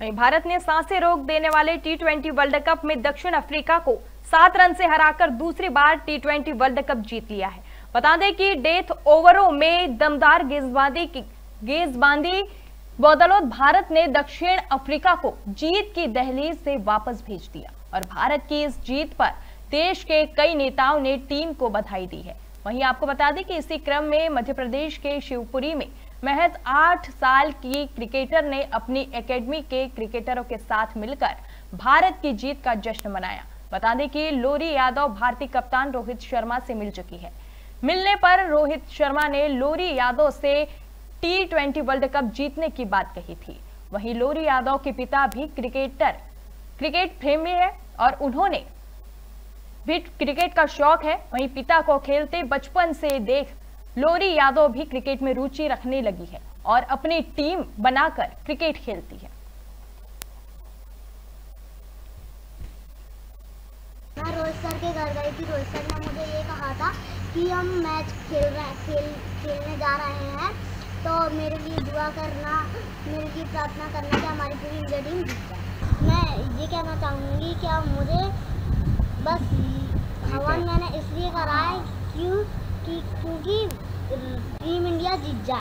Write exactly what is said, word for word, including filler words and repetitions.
वहीं भारत ने सांसें रोक देने वाले टी ट्वेंटी वर्ल्ड कप में दक्षिण अफ्रीका को सात रन से हराकर दूसरी बार टी ट्वेंटी वर्ल्ड कप जीत लिया है। बता दें कि डेथ ओवरों में दमदार गेंदबाजी की गेंदबाजी बदौलत भारत ने दक्षिण अफ्रीका को जीत की दहलीज से वापस भेज दिया और भारत की इस जीत पर देश के कई नेताओं ने टीम को बधाई दी है। वहीं आपको बता दें कि इसी क्रम में मध्य प्रदेश के शिवपुरी में महज आठ साल की क्रिकेटर ने अपनी एकेडमी के क्रिकेटरों के साथ मिलकर भारत की जीत का जश्न मनाया। बता दें कि लोरी यादव भारतीय कप्तान रोहित शर्मा से मिल चुकी है। मिलने पर रोहित शर्मा ने लोरी यादव से टी ट्वेंटी वर्ल्ड कप जीतने की बात कही थी। वहीं लोरी यादव के पिता भी क्रिकेटर क्रिकेट प्रेमी है और उन्होंने भी क्रिकेट का शौक है। वहीं पिता को खेलते बचपन से देख लोरी यादव भी क्रिकेट में रुचि रखने लगी है और अपनी टीम बनाकर क्रिकेट खेलती है। मैं रोहित सर के घर गई थी। रोहित सर ने मुझे ये कहा था कि हम मैच खेल रहे खेल खेलने जा रहे हैं, तो मेरे लिए दुआ करना, मेरे लिए प्रार्थना करना कि हमारी पूरी इंडिया टीम जीत जाए। मैं ये कहना चाहूँगी कि अब मुझे बस भगवान मैंने इसलिए करा है क्यों कि क्योंकि टीम इंडिया जीत जाए।